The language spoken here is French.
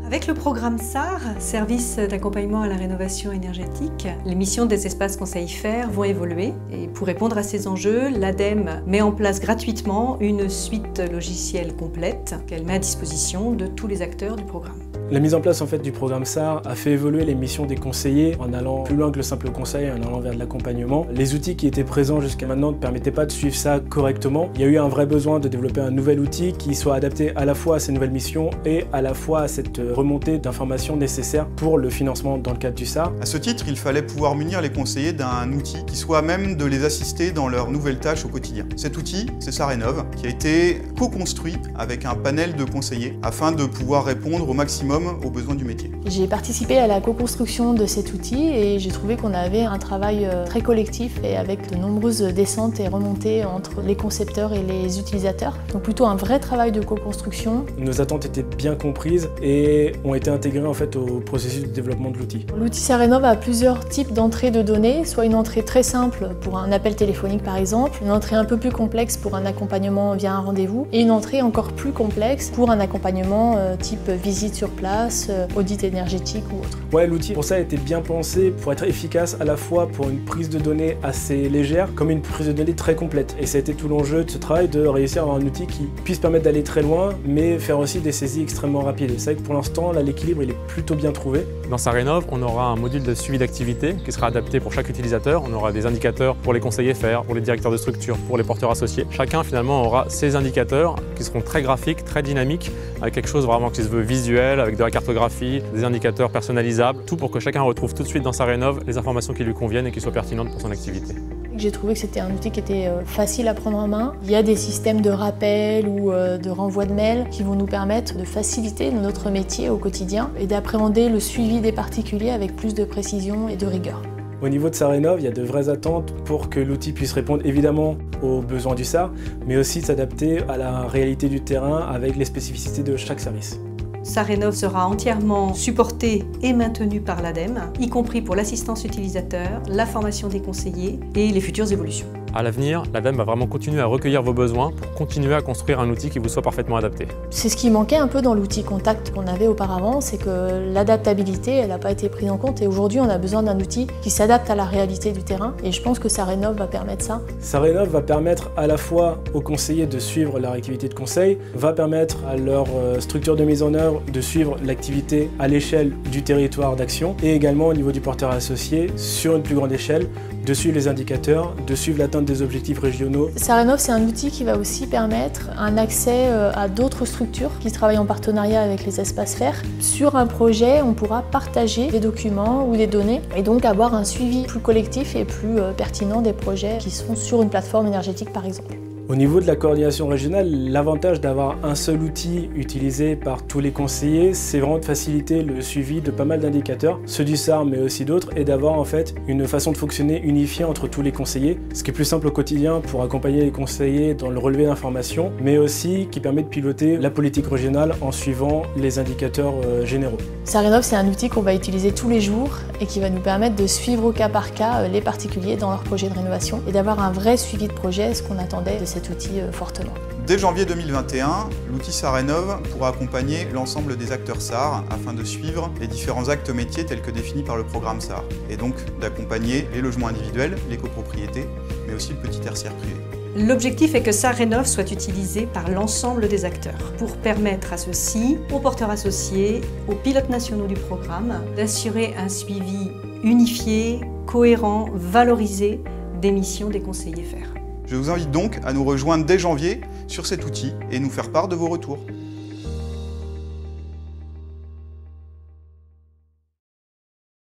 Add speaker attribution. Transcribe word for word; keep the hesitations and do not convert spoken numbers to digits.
Speaker 1: Avec le programme S A R, Service d'accompagnement à la rénovation énergétique, les missions des espaces conseils F E R vont évoluer. Et pour répondre à ces enjeux, l'ADEME met en place gratuitement une suite logicielle complète qu'elle met à disposition de tous les acteurs du programme.
Speaker 2: La mise en place en fait, du programme S A R a fait évoluer les missions des conseillers en allant plus loin que le simple conseil, en allant vers de l'accompagnement. Les outils qui étaient présents jusqu'à maintenant ne permettaient pas de suivre ça correctement. Il y a eu un vrai besoin de développer un nouvel outil qui soit adapté à la fois à ces nouvelles missions et à la fois à cette remontée d'informations nécessaires pour le financement dans le cadre du S A R.
Speaker 3: À ce titre, il fallait pouvoir munir les conseillers d'un outil qui soit à même de les assister dans leurs nouvelles tâches au quotidien. Cet outil, c'est S A R Rénov, qui a été co-construit avec un panel de conseillers afin de pouvoir répondre au maximum aux besoins du métier.
Speaker 4: J'ai participé à la co-construction de cet outil et j'ai trouvé qu'on avait un travail très collectif et avec de nombreuses descentes et remontées entre les concepteurs et les utilisateurs. Donc plutôt un vrai travail de co-construction.
Speaker 2: Nos attentes étaient bien comprises et ont été intégrées en fait, au processus de développement de l'outil.
Speaker 4: L'outil S A R Rénov a plusieurs types d'entrées de données, soit une entrée très simple pour un appel téléphonique par exemple, une entrée un peu plus complexe pour un accompagnement via un rendez-vous et une entrée encore plus complexe pour un accompagnement type visite sur place, audit énergétique ou autre.
Speaker 2: Ouais, l'outil pour ça a été bien pensé pour être efficace à la fois pour une prise de données assez légère comme une prise de données très complète. Et ça a été tout l'enjeu de ce travail de réussir à avoir un outil qui puisse permettre d'aller très loin mais faire aussi des saisies extrêmement rapides. Et c'est vrai que pour l'instant, là, l'équilibre il est plutôt bien trouvé.
Speaker 5: Dans S A R Rénov, on aura un module de suivi d'activité qui sera adapté pour chaque utilisateur. On aura des indicateurs pour les conseillers F E R, pour les directeurs de structure, pour les porteurs associés. Chacun finalement aura ses indicateurs qui seront très graphiques, très dynamiques, avec quelque chose vraiment qui se veut visuel, avec de la cartographie, des indicateurs personnalisables, tout pour que chacun retrouve tout de suite dans S A R Rénov les informations qui lui conviennent et qui soient pertinentes pour son activité.
Speaker 4: J'ai trouvé que c'était un outil qui était facile à prendre en main. Il y a des systèmes de rappel ou de renvoi de mails qui vont nous permettre de faciliter notre métier au quotidien et d'appréhender le suivi des particuliers avec plus de précision et de rigueur.
Speaker 2: Au niveau de S A R Rénov, il y a de vraies attentes pour que l'outil puisse répondre évidemment aux besoins du S A R, mais aussi s'adapter à la réalité du terrain avec les spécificités de chaque service.
Speaker 1: S A R Rénov sera entièrement supporté et maintenu par l'ADEME, y compris pour l'assistance utilisateur, la formation des conseillers et les futures évolutions.
Speaker 5: À l'avenir, l'ADEME va vraiment continuer à recueillir vos besoins pour continuer à construire un outil qui vous soit parfaitement adapté.
Speaker 4: C'est ce qui manquait un peu dans l'outil Contact qu'on avait auparavant, c'est que l'adaptabilité, elle n'a pas été prise en compte et aujourd'hui on a besoin d'un outil qui s'adapte à la réalité du terrain et je pense que S A R Rénov va permettre ça.
Speaker 2: S A R Rénov va permettre à la fois aux conseillers de suivre leur activité de conseil, va permettre à leur structure de mise en œuvre de suivre l'activité à l'échelle du territoire d'action et également au niveau du porteur associé sur une plus grande échelle, de suivre les indicateurs, de suivre l'atteinte des objectifs régionaux.
Speaker 4: S A R Rénov, c'est un outil qui va aussi permettre un accès à d'autres structures qui travaillent en partenariat avec les espaces F E R. Sur un projet, on pourra partager des documents ou des données et donc avoir un suivi plus collectif et plus pertinent des projets qui sont sur une plateforme énergétique par exemple.
Speaker 2: Au niveau de la coordination régionale, l'avantage d'avoir un seul outil utilisé par tous les conseillers, c'est vraiment de faciliter le suivi de pas mal d'indicateurs, ceux du S A R mais aussi d'autres, et d'avoir en fait une façon de fonctionner unifiée entre tous les conseillers, ce qui est plus simple au quotidien pour accompagner les conseillers dans le relevé d'informations, mais aussi qui permet de piloter la politique régionale en suivant les indicateurs euh, généraux.
Speaker 4: S A R Rénov, c'est un outil qu'on va utiliser tous les jours et qui va nous permettre de suivre au cas par cas les particuliers dans leurs projets de rénovation et d'avoir un vrai suivi de projet, ce qu'on attendait de cet outil fortement.
Speaker 3: Dès janvier deux mille vingt et un, l'outil S A R Rénov pourra accompagner l'ensemble des acteurs S A R afin de suivre les différents actes métiers tels que définis par le programme S A R et donc d'accompagner les logements individuels, les copropriétés, mais aussi le petit tertiaire privé.
Speaker 1: L'objectif est que S A R Rénov soit utilisé par l'ensemble des acteurs pour permettre à ceux-ci, aux porteurs associés, aux pilotes nationaux du programme, d'assurer un suivi unifié, cohérent, valorisé des missions des conseillers F E R.
Speaker 3: Je vous invite donc à nous rejoindre dès janvier sur cet outil et nous faire part de vos retours.